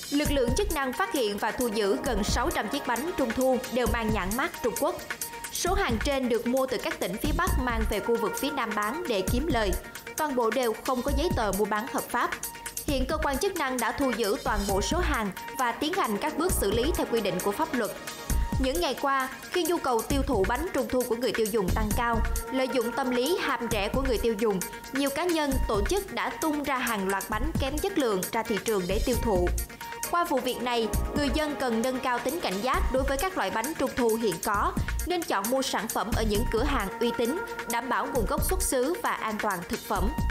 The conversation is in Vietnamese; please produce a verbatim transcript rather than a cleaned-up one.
Lực lượng chức năng phát hiện và thu giữ gần sáu trăm chiếc bánh trung thu đều mang nhãn mác Trung Quốc. Số hàng trên được mua từ các tỉnh phía Bắc mang về khu vực phía Nam bán để kiếm lời. Toàn bộ đều không có giấy tờ mua bán hợp pháp. Hiện cơ quan chức năng đã thu giữ toàn bộ số hàng và tiến hành các bước xử lý theo quy định của pháp luật. Những ngày qua, khi nhu cầu tiêu thụ bánh trung thu của người tiêu dùng tăng cao, lợi dụng tâm lý ham rẻ của người tiêu dùng, nhiều cá nhân, tổ chức đã tung ra hàng loạt bánh kém chất lượng ra thị trường để tiêu thụ. Qua vụ việc này, người dân cần nâng cao tính cảnh giác đối với các loại bánh trung thu hiện có, nên chọn mua sản phẩm ở những cửa hàng uy tín, đảm bảo nguồn gốc xuất xứ và an toàn thực phẩm.